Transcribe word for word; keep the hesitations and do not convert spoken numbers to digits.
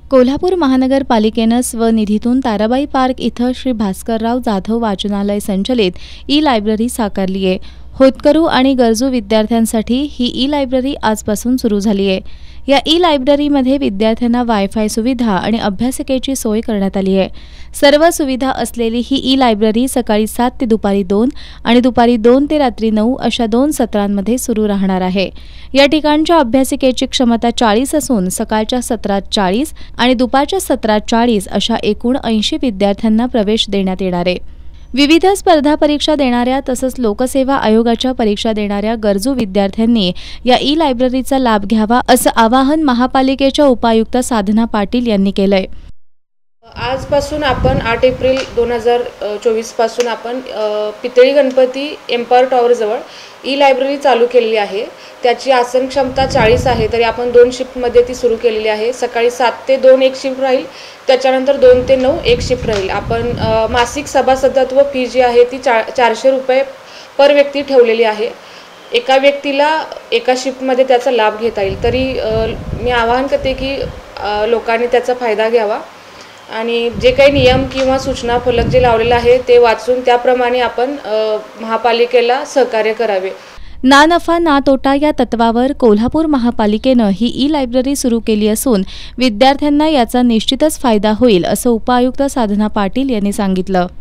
कोल्हापूर महानगरपालिकेनं स्वनिधीतून ताराबाई पार्क इथं श्री भास्करराव जाधव वाचनालय संचलित ई लायब्ररी साकारली आहे। होतकरू आणि गरजू विद्यार्थ्यांसाठी ही ई लायब्ररी आजपासून सुरू झाली आहे। या ई लायब्ररीमध्ये विद्यार्थ्यांना वायफाय सुविधा आणि अभ्यासिकेची सोय करण्यात आली आहे। सर्व सुविधा असलेली ही ई लायब्ररी सकाळी सात ते दुपारी दोन आणि दुपारी दोन ते रात्री नऊ अशा दोन सत्रांमध्ये सुरू राहणार आहे। या ठिकाणच्या अभ्यासिकेची क्षमता चाळीस असून सकाळच्या सत्रात चाळीस आणि दुपारच्या सत्रात चाळीस अशा एकूण ऐंशी विद्यार्थ्यांना प्रवेश देण्यात येणार आहे। विविध स्पर्धा परीक्षा देणाऱ्या तसंच लोकसेवा आयोगाच्या परीक्षा देणाऱ्या गरजू विद्यार्थ्यांनी या ई लायब्ररीचा लाभ घ्यावा असं आवाहन महापालिकेच्या उपायुक्त साधना पाटील यांनी केलंय। आजपासून आपण आठ एप्रिल दोन हजार चोवीस पासून आपण पितळी गणपती एम्पायर टॉवर जवळ ई लायब्ररी चालू केलेली आहे। त्याची आसन क्षमता चाळीस आहे, तरी आपण दोन शिफ्टमध्ये ती सुरू केलेली आहे। सकाळी सात ते दोन एक शिफ्ट राहील, त्याच्यानंतर दोन ते नऊ एक शिफ्ट राहील। आपण मासिक सभासदत्व फी जी आहे ती चा चारशे रुपये पर व्यक्ती ठेवलेली आहे। एका व्यक्तीला एका शिफ्टमध्ये त्याचा लाभ घेता येईल। तरी मी आवाहन करते की लोकांनी त्याचा फायदा घ्यावा आणि जे काही नियम किंवा सूचना फलक जे लावलेले आहे ते वाचून त्याप्रमाणे आपण महापालिकेला सहकार्य करावे। ना नफा ना तोटा या तत्वावर कोल्हापूर महापालिकेनं ही ई लायब्ररी सुरू केली असून विद्यार्थ्यांना याचा निश्चितच फायदा होईल असं उपायुक्त साधना पाटील यांनी सांगितलं।